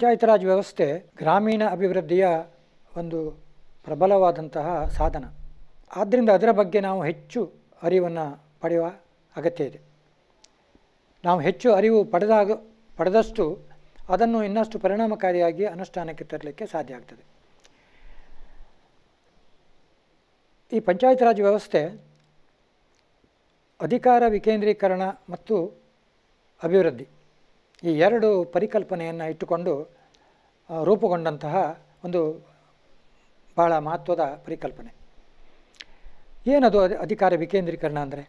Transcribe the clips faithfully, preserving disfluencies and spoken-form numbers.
ಪಂಚಾಯತ್ ರಾಜ್ ವ್ಯವಸ್ಥೆ ಗ್ರಾಮೀಣ ಅಭಿವೃದ್ಧಿಯ ಒಂದು ಪ್ರಬಲವಾದಂತಹ ಸಾಧನ. ಆದ್ದರಿಂದ ಅದರ ಬಗ್ಗೆ ನಾವು ಹೆಚ್ಚು ಅರಿವನ್ನು ಪಡೆಯುವ ಅಗತ್ಯ ಇದೆ. ನಾವು ಹೆಚ್ಚು ಅರಿವು ಪಡೆದಾಗ ಪಡೆದಷ್ಟು ಅದನ್ನು ಇನ್ನಷ್ಟು ಪರಿಣಾಮಕಾರಿಯಾಗಿ ಅನುಷ್ಠಾನಕ್ಕೆ ತರಲಿಕ್ಕೆ ಸಾಧ್ಯ ಆಗ್ತದೆ. ಈ ಪಂಚಾಯತ್ ರಾಜ್ ವ್ಯವಸ್ಥೆ ಅಧಿಕಾರ ವಿಕೇಂದ್ರೀಕರಣ ಮತ್ತು ಅಭಿವೃದ್ಧಿ ಈ ಎರಡು ಪರಿಕಲ್ಪನೆಯನ್ನು ಇಟ್ಟುಕೊಂಡು ರೂಪುಗೊಂಡಂತಹ ಒಂದು ಭಾಳ ಮಹತ್ವದ ಪರಿಕಲ್ಪನೆ. ಏನದು ಅಧಿಕಾರ ವಿಕೇಂದ್ರೀಕರಣ ಅಂದರೆ?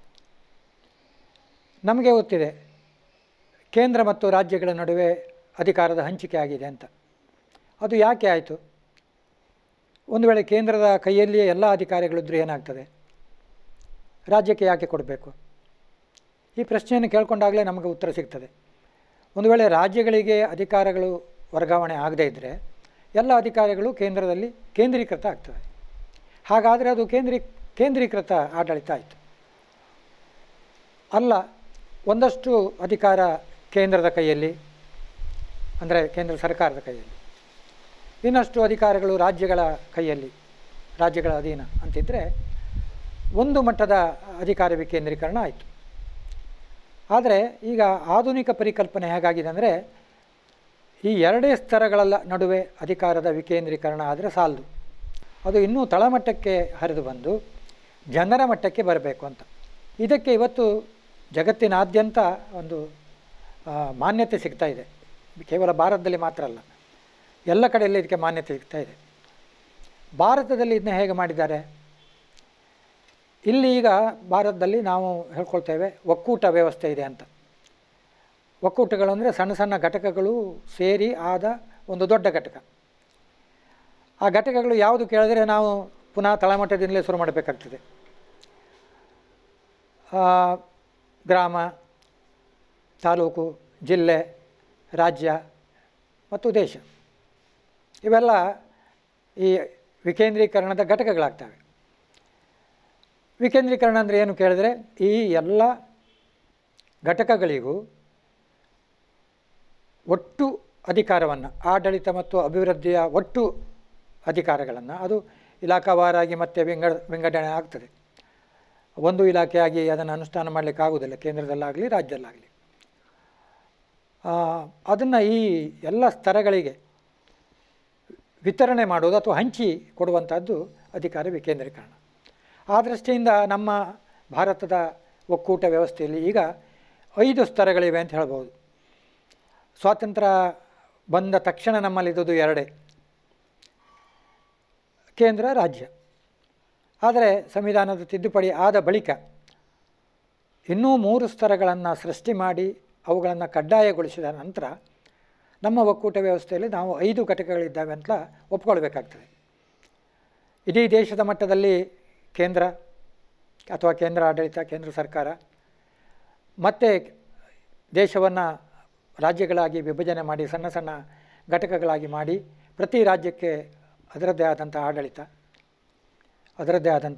ನಮಗೆ ಗೊತ್ತಿದೆ ಕೇಂದ್ರ ಮತ್ತು ರಾಜ್ಯಗಳ ನಡುವೆ ಅಧಿಕಾರದ ಹಂಚಿಕೆ ಆಗಿದೆ ಅಂತ. ಅದು ಯಾಕೆ ಆಯಿತು? ಒಂದು ವೇಳೆ ಕೇಂದ್ರದ ಕೈಯಲ್ಲಿಯೇ ಎಲ್ಲ ಅಧಿಕಾರಿಗಳಿದ್ದರೆ ಏನಾಗ್ತದೆ? ರಾಜ್ಯಕ್ಕೆ ಯಾಕೆ ಕೊಡಬೇಕು? ಈ ಪ್ರಶ್ನೆಯನ್ನು ಕೇಳಿಕೊಂಡಾಗಲೇ ನಮಗೆ ಉತ್ತರ ಸಿಗ್ತದೆ. ಒಂದು ವೇಳೆ ರಾಜ್ಯಗಳಿಗೆ ಅಧಿಕಾರಗಳು ವರ್ಗಾವಣೆ ಆಗದೇ ಇದ್ದರೆ ಎಲ್ಲ ಅಧಿಕಾರಿಗಳು ಕೇಂದ್ರದಲ್ಲಿ ಕೇಂದ್ರೀಕೃತ ಆಗ್ತವೆ. ಹಾಗಾದರೆ ಅದು ಕೇಂದ್ರೀ ಕೇಂದ್ರೀಕೃತ ಆಡಳಿತ ಆಯಿತು. ಅಲ್ಲ, ಒಂದಷ್ಟು ಅಧಿಕಾರ ಕೇಂದ್ರದ ಕೈಯಲ್ಲಿ, ಅಂದರೆ ಕೇಂದ್ರ ಸರ್ಕಾರದ ಕೈಯಲ್ಲಿ, ಇನ್ನಷ್ಟು ಅಧಿಕಾರಗಳು ರಾಜ್ಯಗಳ ಕೈಯಲ್ಲಿ, ರಾಜ್ಯಗಳ ಅಧೀನ ಅಂತಿದ್ದರೆ ಒಂದು ಮಟ್ಟದ ಅಧಿಕಾರ ವಿಕೇಂದ್ರೀಕರಣ ಆಯಿತು. ಆದರೆ ಈಗ ಆಧುನಿಕ ಪರಿಕಲ್ಪನೆ ಹೇಗಾಗಿದೆ ಅಂದರೆ, ಈ ಎರಡೇ ಸ್ತರಗಳ ನಡುವೆ ಅಧಿಕಾರದ ವಿಕೇಂದ್ರೀಕರಣ ಆದರೆ ಸಾಲದು, ಅದು ಇನ್ನೂ ತಳಮಟ್ಟಕ್ಕೆ ಹರಿದು ಬಂದು ಜನರ ಮಟ್ಟಕ್ಕೆ ಬರಬೇಕು ಅಂತ. ಇದಕ್ಕೆ ಇವತ್ತು ಜಗತ್ತಿನಾದ್ಯಂತ ಒಂದು ಮಾನ್ಯತೆ ಸಿಗ್ತಾ ಇದೆ. ಕೇವಲ ಭಾರತದಲ್ಲಿ ಮಾತ್ರ ಅಲ್ಲ, ಎಲ್ಲ ಕಡೆಯಲ್ಲಿ ಇದಕ್ಕೆ ಮಾನ್ಯತೆ ಸಿಗ್ತಾ ಇದೆ. ಭಾರತದಲ್ಲಿ ಇದನ್ನ ಹೇಗೆ ಮಾಡಿದ್ದಾರೆ? ಇಲ್ಲಿ ಈಗ ಭಾರತದಲ್ಲಿ ನಾವು ಹೇಳ್ಕೊಳ್ತೇವೆ ಒಕ್ಕೂಟ ವ್ಯವಸ್ಥೆ ಇದೆ ಅಂತ. ಒಕ್ಕೂಟಗಳು ಅಂದರೆ ಸಣ್ಣ ಸಣ್ಣ ಘಟಕಗಳು ಸೇರಿ ಆದ ಒಂದು ದೊಡ್ಡ ಘಟಕ. ಆ ಘಟಕಗಳು ಯಾವುದು ಕೇಳಿದ್ರೆ ನಾವು ಪುನಃ ತಳಮಟ್ಟದಿಂದಲೇ ಶುರು ಮಾಡಬೇಕಾಗ್ತದೆ. ಗ್ರಾಮ, ತಾಲೂಕು, ಜಿಲ್ಲೆ, ರಾಜ್ಯ ಮತ್ತು ದೇಶ, ಇವೆಲ್ಲ ಈ ವಿಕೇಂದ್ರೀಕರಣದ ಘಟಕಗಳಾಗ್ತವೆ. ವಿಕೇಂದ್ರೀಕರಣ ಅಂದರೆ ಏನು ಕೇಳಿದರೆ, ಈ ಎಲ್ಲ ಘಟಕಗಳಿಗೂ ಒಟ್ಟು ಅಧಿಕಾರವನ್ನು, ಆಡಳಿತ ಮತ್ತು ಅಭಿವೃದ್ಧಿಯ ಒಟ್ಟು ಅಧಿಕಾರಗಳನ್ನು, ಅದು ಇಲಾಖಾವಾರಾಗಿ ಮತ್ತೆ ವಿಂಗಡ ವಿಂಗಡಣೆ ಆಗ್ತದೆ. ಒಂದು ಇಲಾಖೆಯಾಗಿ ಅದನ್ನು ಅನುಷ್ಠಾನ ಮಾಡಲಿಕ್ಕಾಗುವುದಿಲ್ಲ, ಕೇಂದ್ರದಲ್ಲಾಗಲಿ ರಾಜ್ಯದಲ್ಲಾಗಲಿ. ಅದನ್ನು ಈ ಎಲ್ಲ ಸ್ತರಗಳಿಗೆ ವಿತರಣೆ ಮಾಡುವುದು ಅಥವಾ ಹಂಚಿ ಕೊಡುವಂಥದ್ದು ಅಧಿಕಾರ ವಿಕೇಂದ್ರೀಕರಣ. ಆ ದೃಷ್ಟಿಯಿಂದ ನಮ್ಮ ಭಾರತದ ಒಕ್ಕೂಟ ವ್ಯವಸ್ಥೆಯಲ್ಲಿ ಈಗ ಐದು ಸ್ತರಗಳಿವೆ ಅಂತ ಹೇಳ್ಬೋದು. ಸ್ವಾತಂತ್ರ್ಯ ಬಂದ ತಕ್ಷಣ ನಮ್ಮಲ್ಲಿದ್ದುದು ಎರಡೇ, ಕೇಂದ್ರ, ರಾಜ್ಯ. ಆದರೆ ಸಂವಿಧಾನದ ತಿದ್ದುಪಡಿ ಆದ ಬಳಿಕ ಇನ್ನೂ ಮೂರು ಸ್ತರಗಳನ್ನು ಸೃಷ್ಟಿ ಮಾಡಿ ಅವುಗಳನ್ನು ಕಡ್ಡಾಯಗೊಳಿಸಿದ ನಂತರ ನಮ್ಮ ಒಕ್ಕೂಟ ವ್ಯವಸ್ಥೆಯಲ್ಲಿ ನಾವು ಐದು ಘಟಕಗಳಿದ್ದಾವೆ ಅಂತ ಒಪ್ಕೊಳ್ಬೇಕಾಗ್ತದೆ. ಇಡೀ ದೇಶದ ಮಟ್ಟದಲ್ಲಿ ಕೇಂದ್ರ ಅಥವಾ ಕೇಂದ್ರ ಆಡಳಿತ, ಕೇಂದ್ರ ಸರ್ಕಾರ, ಮತ್ತು ದೇಶವನ್ನು ರಾಜ್ಯಗಳಾಗಿ ವಿಭಜನೆ ಮಾಡಿ ಸಣ್ಣ ಸಣ್ಣ ಘಟಕಗಳಾಗಿ ಮಾಡಿ ಪ್ರತಿ ರಾಜ್ಯಕ್ಕೆ ಅದರದ್ದೇ ಆದಂಥ ಆಡಳಿತ, ಅದರದ್ದೇ ಆದಂಥ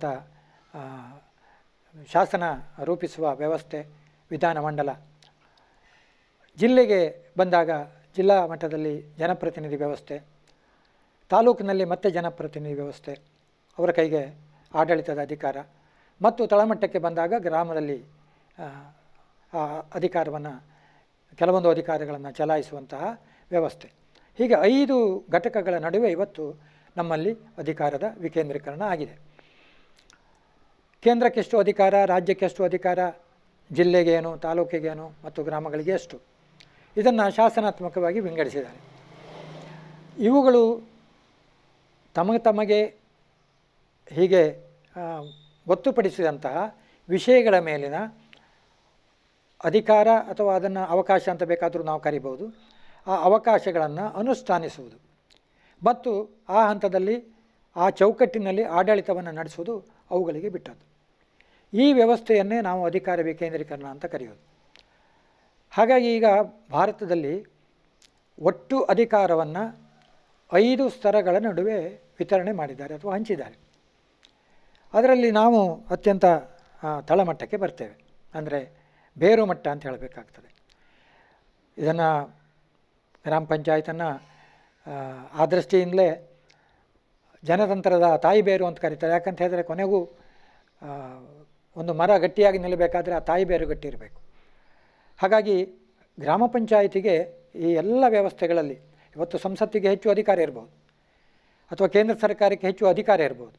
ಶಾಸನ ರೂಪಿಸುವ ವ್ಯವಸ್ಥೆ, ವಿಧಾನಮಂಡಲ. ಜಿಲ್ಲೆಗೆ ಬಂದಾಗ ಜಿಲ್ಲಾ ಮಟ್ಟದಲ್ಲಿ ಜನಪ್ರತಿನಿಧಿ ವ್ಯವಸ್ಥೆ, ತಾಲೂಕಿನಲ್ಲಿ ಮತ್ತೆ ಜನಪ್ರತಿನಿಧಿ ವ್ಯವಸ್ಥೆ, ಅವರ ಕೈಗೆ ಆಡಳಿತದ ಅಧಿಕಾರ, ಮತ್ತು ತಳಮಟ್ಟಕ್ಕೆ ಬಂದಾಗ ಗ್ರಾಮದಲ್ಲಿ ಅಧಿಕಾರವನ್ನು, ಕೆಲವೊಂದು ಅಧಿಕಾರಗಳನ್ನು ಚಲಾಯಿಸುವಂತಹ ವ್ಯವಸ್ಥೆ. ಹೀಗೆ ಐದು ಘಟಕಗಳ ನಡುವೆ ಇವತ್ತು ನಮ್ಮಲ್ಲಿ ಅಧಿಕಾರದ ವಿಕೇಂದ್ರೀಕರಣ ಆಗಿದೆ. ಕೇಂದ್ರಕ್ಕೆ ಎಷ್ಟು ಅಧಿಕಾರ, ರಾಜ್ಯಕ್ಕೆ ಎಷ್ಟು ಅಧಿಕಾರ, ಜಿಲ್ಲೆಗೇನು, ತಾಲೂಕಿಗೇನು ಮತ್ತು ಗ್ರಾಮಗಳಿಗೆ ಎಷ್ಟು, ಇದನ್ನು ಶಾಸನಾತ್ಮಕವಾಗಿ ವಿಂಗಡಿಸಿದ್ದಾರೆ. ಇವುಗಳು ತಮಗೆ ತಮಗೆ ಹೀಗೆ ಗೊತ್ತುಪಡಿಸಿದಂತಹ ವಿಷಯಗಳ ಮೇಲಿನ ಅಧಿಕಾರ ಅಥವಾ ಅದನ್ನು ಅವಕಾಶ ಅಂತ ಬೇಕಾದರೂ ನಾವು ಕರಿಬೋದು, ಆ ಅವಕಾಶಗಳನ್ನು ಅನುಷ್ಠಾನಿಸುವುದು ಮತ್ತು ಆ ಹಂತದಲ್ಲಿ ಆ ಚೌಕಟ್ಟಿನಲ್ಲಿ ಆಡಳಿತವನ್ನು ನಡೆಸುವುದು ಅವುಗಳಿಗೆ ಬಿಟ್ಟದ್ದು. ಈ ವ್ಯವಸ್ಥೆಯನ್ನೇ ನಾವು ಅಧಿಕಾರ ವಿಕೇಂದ್ರೀಕರಣ ಅಂತ ಕರೆಯೋದು. ಹಾಗಾಗಿ ಈಗ ಭಾರತದಲ್ಲಿ ಒಟ್ಟು ಅಧಿಕಾರವನ್ನು ಐದು ಸ್ತರಗಳ ನಡುವೆ ವಿತರಣೆ ಮಾಡಿದ್ದಾರೆ ಅಥವಾ ಹಂಚಿದ್ದಾರೆ. ಅದರಲ್ಲಿ ನಾವು ಅತ್ಯಂತ ತಳಮಟ್ಟಕ್ಕೆ ಬರ್ತೇವೆ, ಅಂದರೆ ಬೇರು ಮಟ್ಟ ಅಂತ ಹೇಳಬೇಕಾಗ್ತದೆ. ಇದನ್ನು ಗ್ರಾಮ ಪಂಚಾಯತನ್ನು ಆ ದೃಷ್ಟಿಯಿಂದಲೇ ಜನತಂತ್ರದ ತಾಯಿ ಬೇರು ಅಂತ ಕರೀತಾರೆ. ಯಾಕಂತ ಹೇಳಿದ್ರೆ ಕೊನೆಗೂ ಒಂದು ಮರ ಗಟ್ಟಿಯಾಗಿ ನಿಲ್ಲಬೇಕಾದ್ರೆ ಆ ತಾಯಿ ಬೇರು ಗಟ್ಟಿ ಇರಬೇಕು. ಹಾಗಾಗಿ ಗ್ರಾಮ ಪಂಚಾಯಿತಿಗೆ ಈ ಎಲ್ಲ ವ್ಯವಸ್ಥೆಗಳಲ್ಲಿ ಇವತ್ತು ಸಂಸತ್ತಿಗೆ ಹೆಚ್ಚು ಅಧಿಕಾರ ಇರ್ಬೋದು, ಅಥವಾ ಕೇಂದ್ರ ಸರ್ಕಾರಕ್ಕೆ ಹೆಚ್ಚು ಅಧಿಕಾರ ಇರ್ಬೋದು,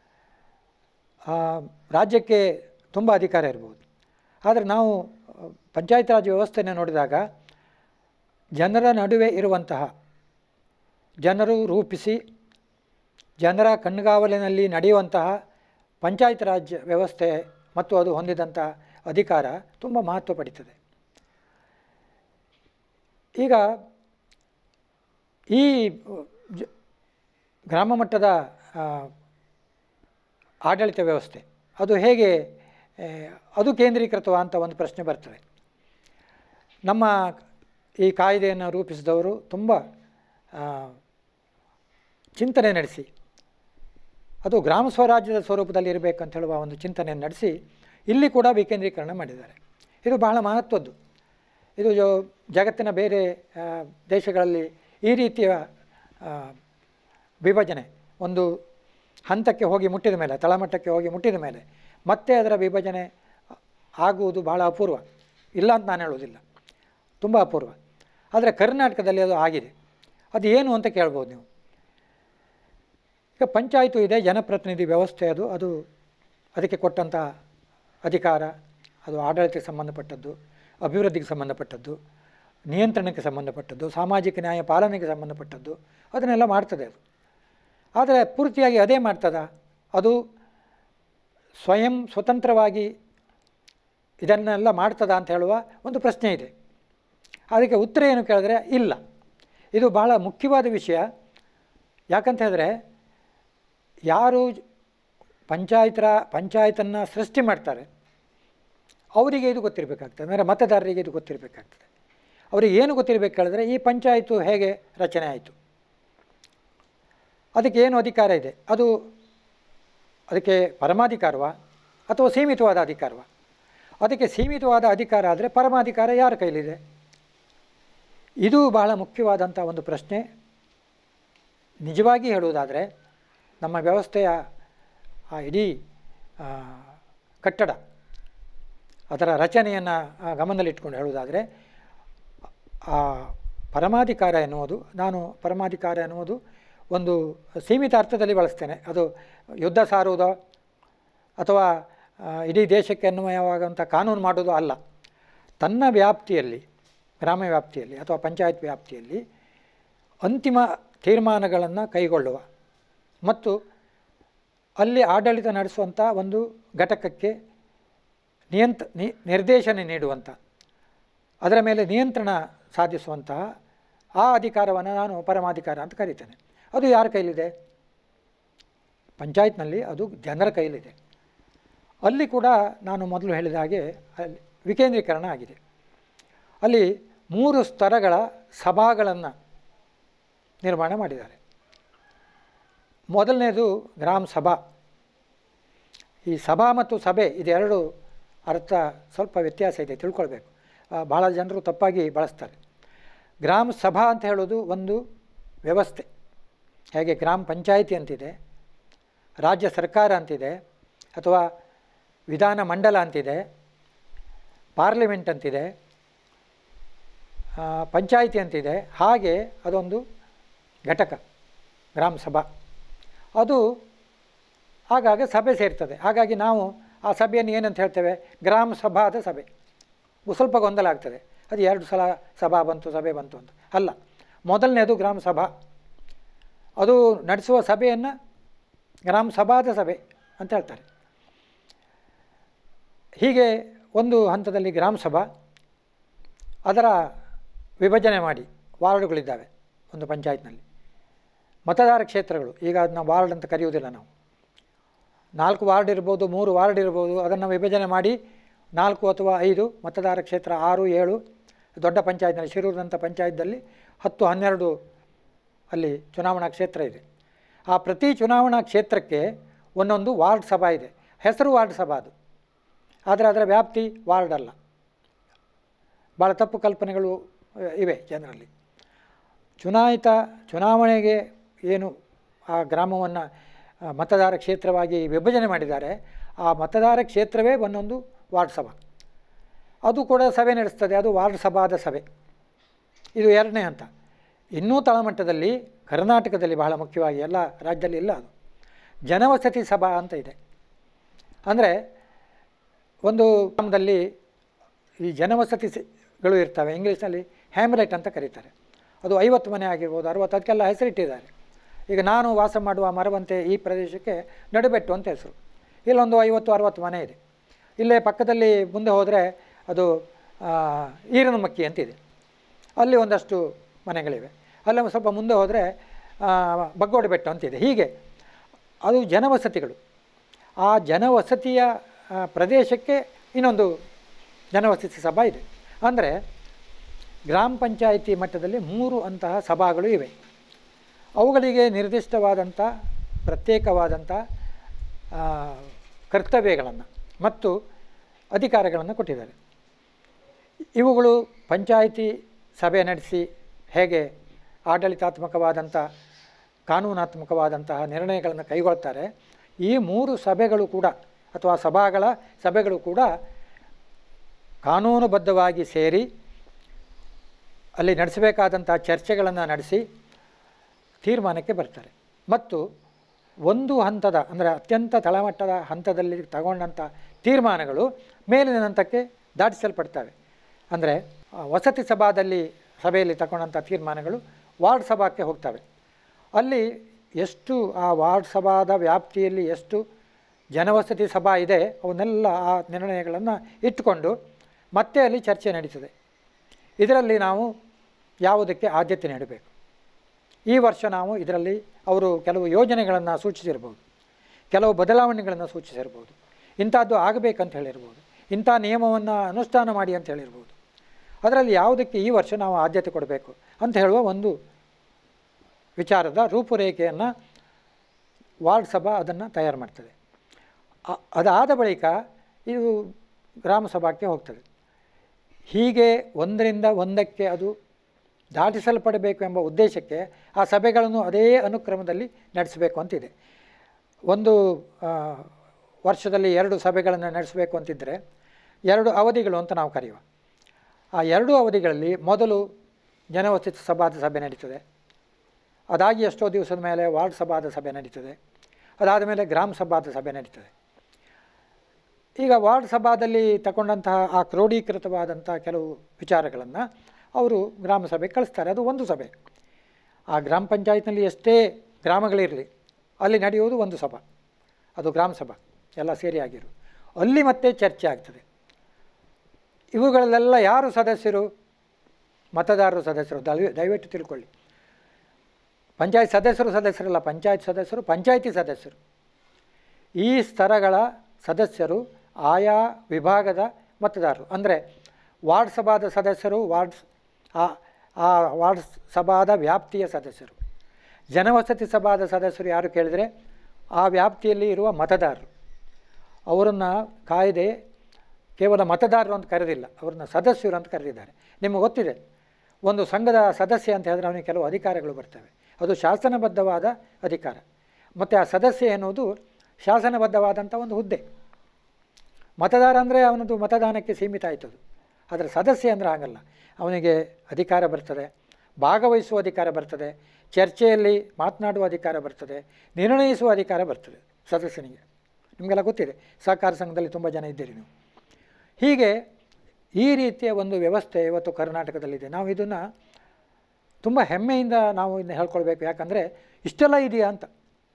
ರಾಜ್ಯಕ್ಕೆ ತುಂಬ ಅಧಿಕಾರ ಇರ್ಬೋದು. ಆದರೆ ನಾವು ಪಂಚಾಯತ್ ರಾಜ್ ವ್ಯವಸ್ಥೆಯನ್ನು ನೋಡಿದಾಗ ಜನರ ನಡುವೆ ಇರುವಂತಹ, ಜನರು ರೂಪಿಸಿ ಜನರ ಕಣ್ಗಾವಲಿನಲ್ಲಿ ನಡೆಯುವಂತಹ ಪಂಚಾಯತ್ ರಾಜ್ ವ್ಯವಸ್ಥೆ ಮತ್ತು ಅದು ಹೊಂದಿದಂಥ ಅಧಿಕಾರ ತುಂಬ ಮಹತ್ವ ಪಡೀತದೆ. ಈಗ ಈ ಗ್ರಾಮ ಮಟ್ಟದ ಆಡಳಿತ ವ್ಯವಸ್ಥೆ ಅದು ಹೇಗೆ ಅದು ಕೇಂದ್ರೀಕೃತವ ಅಂತ ಒಂದು ಪ್ರಶ್ನೆ ಬರ್ತದೆ. ನಮ್ಮ ಈ ಕಾಯ್ದೆಯನ್ನು ರೂಪಿಸಿದವರು ತುಂಬ ಚಿಂತನೆ ನಡೆಸಿ ಅದು ಗ್ರಾಮ ಸ್ವರಾಜ್ಯದ ಸ್ವರೂಪದಲ್ಲಿ ಇರಬೇಕಂತ ಹೇಳುವ ಒಂದು ಚಿಂತನೆಯನ್ನು ನಡೆಸಿ ಇಲ್ಲಿ ಕೂಡ ವಿಕೇಂದ್ರೀಕರಣ ಮಾಡಿದ್ದಾರೆ. ಇದು ಬಹಳ ಮಹತ್ವದ್ದು. ಇದು ಜಗತ್ತಿನ ಬೇರೆ ದೇಶಗಳಲ್ಲಿ ಈ ರೀತಿಯ ವಿಭಜನೆ ಒಂದು ಹಂತಕ್ಕೆ ಹೋಗಿ ಮುಟ್ಟಿದ ಮೇಲೆ, ತಳಮಟ್ಟಕ್ಕೆ ಹೋಗಿ ಮುಟ್ಟಿದ ಮೇಲೆ ಮತ್ತೆ ಅದರ ವಿಭಜನೆ ಆಗುವುದು ಭಾಳ ಅಪೂರ್ವ. ಇಲ್ಲ ಅಂತ ನಾನು ಹೇಳೋದಿಲ್ಲ, ತುಂಬ ಅಪೂರ್ವ. ಆದರೆ ಕರ್ನಾಟಕದಲ್ಲಿ ಅದು ಆಗಿದೆ. ಅದು ಏನು ಅಂತ ಕೇಳ್ಬೋದು ನೀವು. ಈಗ ಪಂಚಾಯಿತು ಇದೆ, ಜನಪ್ರತಿನಿಧಿ ವ್ಯವಸ್ಥೆ ಅದು ಅದು ಅದಕ್ಕೆ ಕೊಟ್ಟಂಥ ಅಧಿಕಾರ ಅದು ಆಡಳಿತಕ್ಕೆ ಸಂಬಂಧಪಟ್ಟದ್ದು, ಅಭಿವೃದ್ಧಿಗೆ ಸಂಬಂಧಪಟ್ಟದ್ದು, ನಿಯಂತ್ರಣಕ್ಕೆ ಸಂಬಂಧಪಟ್ಟದ್ದು, ಸಾಮಾಜಿಕ ನ್ಯಾಯ ಪಾಲನೆಗೆ ಸಂಬಂಧಪಟ್ಟದ್ದು, ಅದನ್ನೆಲ್ಲ ಮಾಡ್ತದೆ ಅದು. ಆದರೆ ಪೂರ್ತಿಯಾಗಿ ಅದೇ ಮಾಡ್ತದ? ಅದು ಸ್ವಯಂ ಸ್ವತಂತ್ರವಾಗಿ ಇದನ್ನೆಲ್ಲ ಮಾಡ್ತದ ಅಂತ ಹೇಳುವ ಒಂದು ಪ್ರಶ್ನೆ ಇದೆ. ಅದಕ್ಕೆ ಉತ್ತರ ಏನು ಕೇಳಿದ್ರೆ ಇಲ್ಲ. ಇದು ಬಹಳ ಮುಖ್ಯವಾದ ವಿಷಯ. ಯಾಕಂತ ಹೇಳಿದ್ರೆ ಯಾರು ಪಂಚಾಯತರ ಪಂಚಾಯತನ್ನು ಸೃಷ್ಟಿ ಮಾಡ್ತಾರೆ ಅವರಿಗೆ ಇದು ಗೊತ್ತಿರಬೇಕಾಗ್ತದೆ, ಅಂದರೆ ಮತದಾರರಿಗೆ ಇದು ಗೊತ್ತಿರಬೇಕಾಗ್ತದೆ. ಅವರಿಗೆ ಏನು ಗೊತ್ತಿರಬೇಕು ಹೇಳಿದ್ರೆ ಈ ಪಂಚಾಯಿತು ಹೇಗೆ ರಚನೆ ಆಯಿತು, ಅದಕ್ಕೆ ಏನು ಅಧಿಕಾರ ಇದೆ, ಅದು ಅದಕ್ಕೆ ಪರಮಾಧಿಕಾರವ ಅಥವಾ ಸೀಮಿತವಾದ ಅಧಿಕಾರವ? ಅದಕ್ಕೆ ಸೀಮಿತವಾದ ಅಧಿಕಾರ ಆದರೆ ಪರಮಾಧಿಕಾರ ಯಾರ ಕೈಲಿದೆ? ಇದು ಬಹಳ ಮುಖ್ಯವಾದಂಥ ಒಂದು ಪ್ರಶ್ನೆ. ನಿಜವಾಗಿ ಹೇಳುವುದಾದರೆ ನಮ್ಮ ವ್ಯವಸ್ಥೆಯ ಆ ಇಡೀ ಕಟ್ಟಡ ಅದರ ರಚನೆಯನ್ನು ಗಮನದಲ್ಲಿಟ್ಕೊಂಡು ಹೇಳುವುದಾದರೆ ಆ ಪರಮಾಧಿಕಾರ ಎನ್ನುವುದು, ನಾನು ಪರಮಾಧಿಕಾರ ಎನ್ನುವುದು ಒಂದು ಸೀಮಿತ ಅರ್ಥದಲ್ಲಿ ಬಳಸ್ತೇನೆ. ಅದು ಯುದ್ಧ ಸಾರುವುದೋ ಅಥವಾ ಇಡೀ ದೇಶಕ್ಕೆ ಅನ್ವಯವಾಗುವಂಥ ಕಾನೂನು ಮಾಡೋದು ಅಲ್ಲ. ತನ್ನ ವ್ಯಾಪ್ತಿಯಲ್ಲಿ, ಗ್ರಾಮ ವ್ಯಾಪ್ತಿಯಲ್ಲಿ ಅಥವಾ ಪಂಚಾಯತ್ ವ್ಯಾಪ್ತಿಯಲ್ಲಿ ಅಂತಿಮ ತೀರ್ಮಾನಗಳನ್ನು ಕೈಗೊಳ್ಳುವ ಮತ್ತು ಅಲ್ಲಿ ಆಡಳಿತ ನಡೆಸುವಂಥ ಒಂದು ಘಟಕಕ್ಕೆ ನಿಯಂತ್ ನಿ ನಿರ್ದೇಶನ ನೀಡುವಂಥ, ಅದರ ಮೇಲೆ ನಿಯಂತ್ರಣ ಸಾಧಿಸುವಂತಹ ಆ ಅಧಿಕಾರವನ್ನು ನಾನು ಪರಮಾಧಿಕಾರ ಅಂತ ಕರೀತೇನೆ. ಅದು ಯಾರ ಕೈಲಿದೆ? ಪಂಚಾಯತ್ನಲ್ಲಿ ಅದು ಜನರ ಕೈಲಿದೆ. ಅಲ್ಲಿ ಕೂಡ ನಾನು ಮೊದಲು ಹೇಳಿದ ಹಾಗೆ ಅಲ್ಲಿ ವಿಕೇಂದ್ರೀಕರಣ ಆಗಿದೆ. ಅಲ್ಲಿ ಮೂರು ಸ್ತರಗಳ ಸಭಾಗಳನ್ನು ನಿರ್ಮಾಣ ಮಾಡಿದ್ದಾರೆ. ಮೊದಲನೇದು ಗ್ರಾಮ ಸಭಾ. ಈ ಸಭಾ ಮತ್ತು ಸಭೆ ಇದೆರಡು ಅರ್ಥ ಸ್ವಲ್ಪ ವ್ಯತ್ಯಾಸ ಇದೆ, ತಿಳ್ಕೊಳ್ಬೇಕು. ಭಾಳ ಜನರು ತಪ್ಪಾಗಿ ಬಳಸ್ತಾರೆ. ಗ್ರಾಮ ಸಭಾ ಅಂತ ಹೇಳೋದು ಒಂದು ವ್ಯವಸ್ಥೆ. ಹೇಗೆ ಗ್ರಾಮ ಪಂಚಾಯಿತಿ ಅಂತಿದೆ, ರಾಜ್ಯ ಸರ್ಕಾರ ಅಂತಿದೆ, ಅಥವಾ ವಿಧಾನ ಮಂಡಲ ಅಂತಿದೆ, ಪಾರ್ಲಿಮೆಂಟ್ ಅಂತಿದೆ, ಪಂಚಾಯಿತಿ ಅಂತಿದೆ. ಹಾಗೆ ಅದೊಂದು ಘಟಕ ಗ್ರಾಮ ಸಭಾ. ಅದು ಆಗಾಗ ಸಭೆ ಸೇರ್ತದೆ. ಹಾಗಾಗಿ ನಾವು ಆ ಸಭೆಯನ್ನು ಏನಂತ ಹೇಳ್ತೇವೆ? ಗ್ರಾಮ ಸಭಾದ ಸಭೆ. ಸ್ವಲ್ಪ ಗೊಂದಲ ಆಗ್ತದೆ, ಅದು ಎರಡು ಸಲ ಸಭಾ ಬಂತು ಸಭೆ ಬಂತು ಅಂತ ಅಲ್ಲ. ಮೊದಲನೇದು ಗ್ರಾಮ ಸಭಾ, ಅದು ನಡೆಸುವ ಸಭೆಯನ್ನು ಗ್ರಾಮ ಸಭಾದ ಸಭೆ ಅಂತ ಹೇಳ್ತಾರೆ. ಹೀಗೆ ಒಂದು ಹಂತದಲ್ಲಿ ಗ್ರಾಮ ಸಭಾ, ಅದರ ವಿಭಜನೆ ಮಾಡಿ ವಾರ್ಡುಗಳಿದ್ದಾವೆ ಒಂದು ಪಂಚಾಯತ್ನಲ್ಲಿ. ಮತದಾರ ಕ್ಷೇತ್ರಗಳು, ಈಗ ಅದನ್ನ ವಾರ್ಡ್ ಅಂತ ಕರೆಯುವುದಿಲ್ಲ ನಾವು. ನಾಲ್ಕು ವಾರ್ಡ್ ಇರ್ಬೋದು, ಮೂರು ವಾರ್ಡ್ ಇರ್ಬೋದು, ಅದನ್ನು ವಿಭಜನೆ ಮಾಡಿ ನಾಲ್ಕು ಅಥವಾ ಐದು ಮತದಾರ ಕ್ಷೇತ್ರ, ಆರು ಏಳು ದೊಡ್ಡ ಪಂಚಾಯತ್ನಲ್ಲಿ, ಶಿರೂರಿನಂಥ ಪಂಚಾಯತ್ನಲ್ಲಿ ಹತ್ತು ಹನ್ನೆರಡು ಅಲ್ಲಿ ಚುನಾವಣಾ ಕ್ಷೇತ್ರ ಇದೆ. ಆ ಪ್ರತಿ ಚುನಾವಣಾ ಕ್ಷೇತ್ರಕ್ಕೆ ಒಂದೊಂದು ವಾರ್ಡ್ ಸಭಾ ಇದೆ. ಹೆಸರು ವಾರ್ಡ್ ಸಭಾ ಅದು, ಆದರೆ ಅದರ ವ್ಯಾಪ್ತಿ ವಾರ್ಡ್ ಅಲ್ಲ. ಭಾಳ ತಪ್ಪು ಕಲ್ಪನೆಗಳು ಇವೆ ಜನರಲ್ಲಿ. ಚುನಾಯಿತ ಚುನಾವಣೆಗೆ ಏನು ಆ ಗ್ರಾಮವನ್ನು ಮತದಾರ ಕ್ಷೇತ್ರವಾಗಿ ವಿಭಜನೆ ಮಾಡಿದ್ದಾರೆ, ಆ ಮತದಾರ ಕ್ಷೇತ್ರವೇ ಒಂದೊಂದು ವಾರ್ಡ್ ಸಭಾ. ಅದು ಕೂಡ ಸಭೆ ನಡೆಸ್ತದೆ, ಅದು ವಾರ್ಡ್ ಸಭಾದ ಸಭೆ. ಇದು ಎರಡನೇ ಹಂತ. ಇನ್ನೂ ತಳಮಟ್ಟದಲ್ಲಿ ಕರ್ನಾಟಕದಲ್ಲಿ ಬಹಳ ಮುಖ್ಯವಾಗಿ, ಎಲ್ಲ ರಾಜ್ಯದಲ್ಲಿ ಇಲ್ಲ, ಅದು ಜನವಸತಿ ಸಭಾ ಅಂತ ಇದೆ. ಅಂದರೆ ಒಂದು ಗ್ರಾಮದಲ್ಲಿ ಈ ಜನವಸತಿಗಳು ಇರ್ತವೆ, ಇಂಗ್ಲೀಷ್ನಲ್ಲಿ ಹ್ಯಾಮ್ಲೆಟ್ ಅಂತ ಕರೀತಾರೆ. ಅದು ಐವತ್ತು ಮನೆ ಆಗಿರ್ಬೋದು, ಅರವತ್ತು, ಅದಕ್ಕೆಲ್ಲ ಹೆಸರಿಟ್ಟಿದ್ದಾರೆ. ಈಗ ನಾನು ವಾಸ ಮಾಡುವ ಮರವಂತೆ ಈ ಪ್ರದೇಶಕ್ಕೆ ನಡುಬೆಟ್ಟು ಅಂತ ಹೆಸರು. ಇಲ್ಲೊಂದು ಐವತ್ತು ಅರವತ್ತು ಮನೆ ಇದೆ. ಇಲ್ಲೇ ಪಕ್ಕದಲ್ಲಿ ಮುಂದೆ ಹೋದರೆ ಅದು ಈರನ ಮಕ್ಕಿ ಅಂತಿದೆ, ಅಲ್ಲಿ ಒಂದಷ್ಟು ಮನೆಗಳಿವೆ. ಅಲ್ಲೇ ಸ್ವಲ್ಪ ಮುಂದೆ ಹೋದರೆ ಬಗ್ಗೋಡು ಬೆಟ್ಟು ಅಂತಿದೆ. ಹೀಗೆ ಅದು ಜನವಸತಿಗಳು. ಆ ಜನವಸತಿಯ ಪ್ರದೇಶಕ್ಕೆ ಇನ್ನೊಂದು ಜನವಸತಿ ಸಭಾ ಇದೆ. ಅಂದರೆ ಗ್ರಾಮ ಪಂಚಾಯಿತಿ ಮಟ್ಟದಲ್ಲಿ ಮೂರು ಅಂತಹ ಸಭಾಗಳು ಇವೆ. ಅವುಗಳಿಗೆ ನಿರ್ದಿಷ್ಟವಾದಂಥ ಪ್ರತ್ಯೇಕವಾದಂಥ ಕರ್ತವ್ಯಗಳನ್ನು ಮತ್ತು ಅಧಿಕಾರಗಳನ್ನು ಕೊಟ್ಟಿದ್ದಾರೆ. ಇವುಗಳು ಪಂಚಾಯಿತಿ ಸಭೆ ನಡೆಸಿ ಹೇಗೆ ಆಡಳಿತಾತ್ಮಕವಾದಂಥ ಕಾನೂನಾತ್ಮಕವಾದಂತಹ ನಿರ್ಣಯಗಳನ್ನು ಕೈಗೊಳ್ತಾರೆ, ಈ ಮೂರು ಸಭೆಗಳು ಕೂಡ ಅಥವಾ ಸಭಾಗಳ ಸಭೆಗಳು ಕೂಡ ಕಾನೂನುಬದ್ಧವಾಗಿ ಸೇರಿ ಅಲ್ಲಿ ನಡೆಸಬೇಕಾದಂಥ ಚರ್ಚೆಗಳನ್ನು ನಡೆಸಿ ತೀರ್ಮಾನಕ್ಕೆ ಬರ್ತಾರೆ. ಮತ್ತು ಒಂದು ಹಂತದ ಅಂದರೆ ಅತ್ಯಂತ ತಳಮಟ್ಟದ ಹಂತದಲ್ಲಿ ತಗೊಂಡಂಥ ತೀರ್ಮಾನಗಳು ಮೇಲಿನ ಹಂತಕ್ಕೆ ದಾಟಿಸಲ್ಪಡ್ತವೆ. ಅಂದರೆ ವಸತಿ ಸಭಾದಲ್ಲಿ ಸಭೆಯಲ್ಲಿ ತಗೊಂಡಂಥ ತೀರ್ಮಾನಗಳು ವಾರ್ಡ್ ಸಭಾಕ್ಕೆ ಹೋಗ್ತವೆ. ಅಲ್ಲಿ ಎಷ್ಟು ಆ ವಾರ್ಡ್ ಸಭಾದ ವ್ಯಾಪ್ತಿಯಲ್ಲಿ ಎಷ್ಟು ಜನವಸತಿ ಸಭಾ ಇದೆ ಅವನ್ನೆಲ್ಲ ಆ ನಿರ್ಣಯಗಳನ್ನು ಇಟ್ಟುಕೊಂಡು ಮತ್ತೆ ಅಲ್ಲಿ ಚರ್ಚೆ ನಡೀತದೆ. ಇದರಲ್ಲಿ ನಾವು ಯಾವುದಕ್ಕೆ ಆದ್ಯತೆ ನೀಡಬೇಕು, ಈ ವರ್ಷ ನಾವು ಇದರಲ್ಲಿ ಅವರು ಕೆಲವು ಯೋಜನೆಗಳನ್ನು ಸೂಚಿಸಿರ್ಬೋದು, ಕೆಲವು ಬದಲಾವಣೆಗಳನ್ನು ಸೂಚಿಸಿರ್ಬೋದು, ಇಂಥದ್ದು ಆಗಬೇಕಂತ ಹೇಳಿರ್ಬೋದು, ಇಂಥ ನಿಯಮವನ್ನು ಅನುಷ್ಠಾನ ಮಾಡಿ ಅಂತ ಹೇಳಿರ್ಬೋದು. ಅದರಲ್ಲಿ ಯಾವುದಕ್ಕೆ ಈ ವರ್ಷ ನಾವು ಆದ್ಯತೆ ಕೊಡಬೇಕು ಅಂತ ಹೇಳುವ ಒಂದು ವಿಚಾರದ ರೂಪುರೇಖೆಯನ್ನು ವಾರ್ಡ್ ಸಭಾ ಅದನ್ನು ತಯಾರು ಮಾಡ್ತದೆ. ಅದಾದ ಬಳಿಕ ಇದು ಗ್ರಾಮ ಸಭಾಕ್ಕೆ ಹೋಗ್ತದೆ. ಹೀಗೆ ಒಂದರಿಂದ ಒಂದಕ್ಕೆ ಅದು ದಾಟಿಸಲ್ಪಡಬೇಕು ಎಂಬ ಉದ್ದೇಶಕ್ಕೆ ಆ ಸಭೆಗಳನ್ನು ಅದೇ ಅನುಕ್ರಮದಲ್ಲಿ ನಡೆಸಬೇಕು ಅಂತಿದೆ. ಒಂದು ವರ್ಷದಲ್ಲಿ ಎರಡು ಸಭೆಗಳನ್ನು ನಡೆಸಬೇಕು ಅಂತಿದ್ದರೆ ಎರಡು ಅವಧಿಗಳು ಅಂತ ನಾವು ಕರೆಯುವ. ಆ ಎರಡು ಅವಧಿಗಳಲ್ಲಿ ಮೊದಲು ಜನವಸತಿ ಸಭಾದ ಸಭೆ ನಡೀತದೆ, ಅದಾಗಿ ಎಷ್ಟೋ ದಿವಸದ ಮೇಲೆ ವಾರ್ಡ್ ಸಭಾದ ಸಭೆ ನಡೀತದೆ, ಅದಾದ ಮೇಲೆ ಗ್ರಾಮ ಸಭಾದ ಸಭೆ ನಡೀತದೆ. ಈಗ ವಾರ್ಡ್ ಸಭಾದಲ್ಲಿ ತಗೊಂಡಂತಹ ಆ ಕ್ರೋಢೀಕೃತವಾದಂಥ ಕೆಲವು ವಿಚಾರಗಳನ್ನು ಅವರು ಗ್ರಾಮ ಸಭೆಗೆ ಕಳಿಸ್ತಾರೆ. ಅದು ಒಂದು ಸಭೆ. ಆ ಗ್ರಾಮ ಪಂಚಾಯತ್ನಲ್ಲಿ ಎಷ್ಟೇ ಗ್ರಾಮಗಳಿರಲಿ ಅಲ್ಲಿ ನಡೆಯುವುದು ಒಂದು ಸಭಾ, ಅದು ಗ್ರಾಮ ಸಭಾ, ಎಲ್ಲ ಸೇರಿ ಆಗಿರು. ಅಲ್ಲಿ ಮತ್ತೆ ಚರ್ಚೆ ಆಗ್ತದೆ. ಇವುಗಳಲ್ಲೆಲ್ಲ ಯಾರು ಸದಸ್ಯರು? ಮತದಾರರು ಸದಸ್ಯರು. ದಯ ದಯವಿಟ್ಟು ತಿಳ್ಕೊಳ್ಳಿ, ಪಂಚಾಯತ್ ಸದಸ್ಯರು ಸದಸ್ಯರಲ್ಲ, ಪಂಚಾಯತ್ ಸದಸ್ಯರು ಪಂಚಾಯತಿ ಸದಸ್ಯರು. ಈ ಸ್ತರಗಳ ಸದಸ್ಯರು ಆಯಾ ವಿಭಾಗದ ಮತದಾರರು. ಅಂದರೆ ವಾರ್ಡ್ ಸಭಾದ ಸದಸ್ಯರು ವಾರ್ಡ್ ಆ ಆ ವಾರ್ಡ್ ಸಭಾದ ವ್ಯಾಪ್ತಿಯ ಸದಸ್ಯರು. ಜನವಸತಿ ಸಭಾದ ಸದಸ್ಯರು ಯಾರು ಕೇಳಿದರೆ ಆ ವ್ಯಾಪ್ತಿಯಲ್ಲಿ ಇರುವ ಮತದಾರರು. ಅವರನ್ನು ಕಾಯ್ದೆ ಕೇವಲ ಮತದಾರರು ಅಂತ ಕರೆದಿಲ್ಲ, ಅವ್ರನ್ನ ಸದಸ್ಯರು ಅಂತ ಕರೆದಿದ್ದಾರೆ. ನಿಮಗೆ ಗೊತ್ತಿದೆ, ಒಂದು ಸಂಘದ ಸದಸ್ಯ ಅಂತ ಹೇಳಿದ್ರೆ ಅವನಿಗೆ ಕೆಲವು ಅಧಿಕಾರಗಳು ಬರ್ತವೆ. ಅದು ಶಾಸನಬದ್ಧವಾದ ಅಧಿಕಾರ. ಮತ್ತು ಆ ಸದಸ್ಯ ಎನ್ನುವುದು ಶಾಸನಬದ್ಧವಾದಂಥ ಒಂದು ಹುದ್ದೆ. ಮತದಾರ ಅಂದರೆ ಅವನದು ಮತದಾನಕ್ಕೆ ಸೀಮಿತ ಆಯ್ತದು. ಆದರೆ ಸದಸ್ಯ ಅಂದರೆ ಆಗಲ್ಲ, ಅವನಿಗೆ ಅಧಿಕಾರ ಬರ್ತದೆ, ಭಾಗವಹಿಸುವ ಅಧಿಕಾರ ಬರ್ತದೆ, ಚರ್ಚೆಯಲ್ಲಿ ಮಾತನಾಡುವ ಅಧಿಕಾರ ಬರ್ತದೆ, ನಿರ್ಣಯಿಸುವ ಅಧಿಕಾರ ಬರ್ತದೆ ಸದಸ್ಯನಿಗೆ. ನಿಮಗೆಲ್ಲ ಗೊತ್ತಿದೆ, ಸಹಕಾರ ಸಂಘದಲ್ಲಿ ತುಂಬ ಜನ ಇದ್ದೀರಿ ನೀವು. ಹೀಗೆ ಈ ರೀತಿಯ ಒಂದು ವ್ಯವಸ್ಥೆ ಇವತ್ತು ಕರ್ನಾಟಕದಲ್ಲಿದೆ. ನಾವು ಇದನ್ನು ತುಂಬ ಹೆಮ್ಮೆಯಿಂದ ನಾವು ಇದನ್ನು ಹೇಳ್ಕೊಳ್ಬೇಕು. ಯಾಕಂದರೆ ಇಷ್ಟೆಲ್ಲ ಇದೆಯಾ ಅಂತ.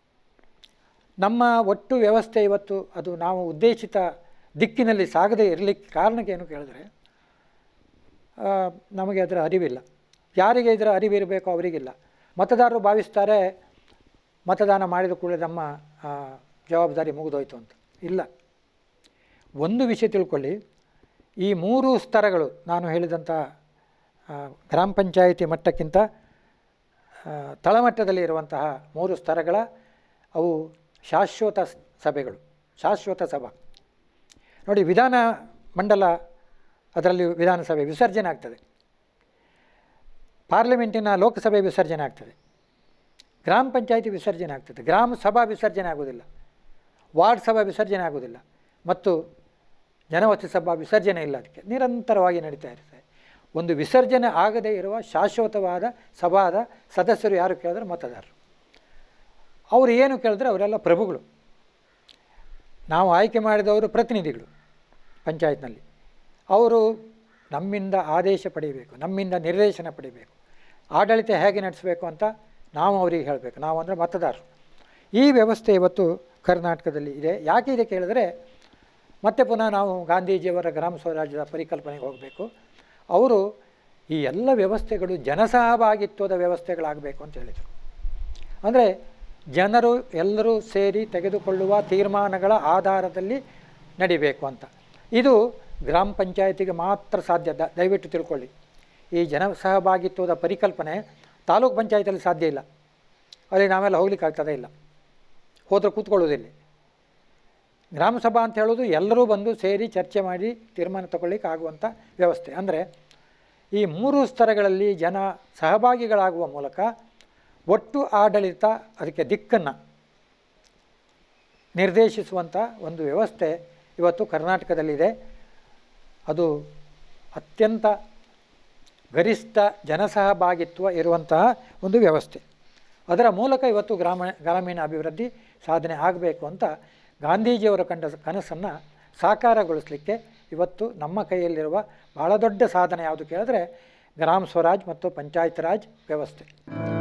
ನಮ್ಮ ಒಟ್ಟು ವ್ಯವಸ್ಥೆ ಇವತ್ತು ಅದು ನಾವು ಉದ್ದೇಶಿತ ದಿಕ್ಕಿನಲ್ಲಿ ಸಾಗದೇ ಇರಲಿಕ್ಕೆ ಕಾರಣಕ್ಕೇನು ಕೇಳಿದ್ರೆ ನಮಗೆ ಅದರ ಅರಿವಿಲ್ಲ. ಯಾರಿಗೆ ಇದರ ಅರಿವಿರಬೇಕೋ ಅವರಿಗಿಲ್ಲ. ಮತದಾರರು ಭಾವಿಸ್ತಾರೆ ಮತದಾನ ಮಾಡಿದ ಕೂಡಲೇ ನಮ್ಮ ಜವಾಬ್ದಾರಿ ಮುಗಿದೋಯ್ತು ಅಂತ. ಇಲ್ಲ, ಒಂದು ವಿಷಯ ತಿಳ್ಕೊಳ್ಳಿ, ಈ ಮೂರು ಸ್ತರಗಳು ನಾನು ಹೇಳಿದಂಥ ಗ್ರಾಮ ಪಂಚಾಯಿತಿ ಮಟ್ಟಕ್ಕಿಂತ ತಳಮಟ್ಟದಲ್ಲಿ ಇರುವಂತಹ ಮೂರು ಸ್ತರಗಳ ಅವು ಶಾಶ್ವತ ಸಭೆಗಳು, ಶಾಶ್ವತ ಸಭಾ. ನೋಡಿ, ವಿಧಾನ ಮಂಡಲ, ಅದರಲ್ಲಿ ವಿಧಾನಸಭೆ ವಿಸರ್ಜನೆ ಆಗ್ತದೆ. ಪಾರ್ಲಿಮೆಂಟಿನ ಲೋಕಸಭೆ ವಿಸರ್ಜನೆ ಆಗ್ತದೆ, ಗ್ರಾಮ ಪಂಚಾಯಿತಿ ವಿಸರ್ಜನೆ ಆಗ್ತದೆ, ಗ್ರಾಮ ಸಭಾ ವಿಸರ್ಜನೆ ಆಗೋದಿಲ್ಲ, ವಾರ್ಡ್ ಸಭಾ ವಿಸರ್ಜನೆ ಆಗೋದಿಲ್ಲ, ಮತ್ತು ಜನವಸತಿ ಸಭಾ ವಿಸರ್ಜನೆ ಇಲ್ಲ. ಅದಕ್ಕೆ ನಿರಂತರವಾಗಿ ನಡೀತಾ ಇರ್ತದೆ. ಒಂದು ವಿಸರ್ಜನೆ ಆಗದೇ ಇರುವ ಶಾಶ್ವತವಾದ ಸಭಾದ ಸದಸ್ಯರು ಯಾರು ಕೇಳಿದ್ರೆ ಮತದಾರರು. ಅವರು ಏನು ಕೇಳಿದ್ರೆ ಅವರೆಲ್ಲ ಪ್ರಭುಗಳು. ನಾವು ಆಯ್ಕೆ ಮಾಡಿದವರು ಪ್ರತಿನಿಧಿಗಳು ಪಂಚಾಯತ್ನಲ್ಲಿ. ಅವರು ನಮ್ಮಿಂದ ಆದೇಶ ಪಡೆಯಬೇಕು, ನಮ್ಮಿಂದ ನಿರ್ದೇಶನ ಪಡೆಯಬೇಕು, ಆಡಳಿತ ಹೇಗೆ ನಡೆಸಬೇಕು ಅಂತ ನಾವು ಅವರಿಗೆ ಹೇಳಬೇಕು. ನಾವು ಅಂದರೆ ಮತದಾರರು. ಈ ವ್ಯವಸ್ಥೆ ಇವತ್ತು ಕರ್ನಾಟಕದಲ್ಲಿ ಇದೆ. ಯಾಕೆ ಇದೆ ಕೇಳಿದ್ರೆ, ಮತ್ತೆ ಪುನಃ ನಾವು ಗಾಂಧೀಜಿಯವರ ಗ್ರಾಮ ಸ್ವರಾಜ್ಯದ ಪರಿಕಲ್ಪನೆಗೆ ಹೋಗಬೇಕು. ಅವರು ಈ ಎಲ್ಲ ವ್ಯವಸ್ಥೆಗಳು ಜನಸಹಭಾಗಿತ್ವದ ವ್ಯವಸ್ಥೆಗಳಾಗಬೇಕು ಅಂತ ಹೇಳಿದರು. ಅಂದರೆ ಜನರು ಎಲ್ಲರೂ ಸೇರಿ ತೆಗೆದುಕೊಳ್ಳುವ ತೀರ್ಮಾನಗಳ ಆಧಾರದಲ್ಲಿ ನಡಿಬೇಕು ಅಂತ. ಇದು ಗ್ರಾಮ ಪಂಚಾಯತಿಗೆ ಮಾತ್ರ ಸಾಧ್ಯ. ದ ದಯವಿಟ್ಟು ತಿಳ್ಕೊಳ್ಳಿ, ಈ ಜನಸಹಭಾಗಿತ್ವದ ಪರಿಕಲ್ಪನೆ ತಾಲೂಕು ಪಂಚಾಯತಿಯಲ್ಲಿ ಸಾಧ್ಯ ಇಲ್ಲ. ಅಲ್ಲಿ ನಾವೆಲ್ಲ ಹೋಗ್ಲಿಕ್ಕೆ ಆಗ್ತದೇ ಇಲ್ಲ, ಹೋದ್ರೆ ಕೂತ್ಕೊಳ್ಳೋದಿಲ್ಲ. ಗ್ರಾಮ ಸಭಾ ಅಂತ ಹೇಳೋದು ಎಲ್ಲರೂ ಬಂದು ಸೇರಿ ಚರ್ಚೆ ಮಾಡಿ ತೀರ್ಮಾನ ತಗೊಳ್ಳಿಕ್ಕೆ ಆಗುವಂಥ ವ್ಯವಸ್ಥೆ. ಅಂದರೆ ಈ ಮೂರು ಸ್ತರಗಳಲ್ಲಿ ಜನ ಸಹಭಾಗಿಗಳಾಗುವ ಮೂಲಕ ಒಟ್ಟು ಆಡಳಿತ, ಅದಕ್ಕೆ ದಿಕ್ಕನ್ನು ನಿರ್ದೇಶಿಸುವಂಥ ಒಂದು ವ್ಯವಸ್ಥೆ ಇವತ್ತು ಕರ್ನಾಟಕದಲ್ಲಿದೆ. ಅದು ಅತ್ಯಂತ ಗರಿಷ್ಠ ಜನಸಹಭಾಗಿತ್ವ ಇರುವಂತಹ ಒಂದು ವ್ಯವಸ್ಥೆ. ಅದರ ಮೂಲಕ ಇವತ್ತು ಗ್ರಾಮ ಗ್ರಾಮೀಣ ಅಭಿವೃದ್ಧಿ ಸಾಧನೆ ಆಗಬೇಕು ಅಂತ ಗಾಂಧೀಜಿಯವರ ಕಂಡ ಕನಸನ್ನು ಸಾಕಾರಗೊಳಿಸಲಿಕ್ಕೆ ಇವತ್ತು ನಮ್ಮ ಕೈಯಲ್ಲಿರುವ ಬಹಳ ದೊಡ್ಡ ಸಾಧನೆ ಯಾವುದು ಕೇಳಿದ್ರೆ ಗ್ರಾಮ ಸ್ವರಾಜ್ ಮತ್ತು ಪಂಚಾಯತ್ ರಾಜ್ ವ್ಯವಸ್ಥೆ.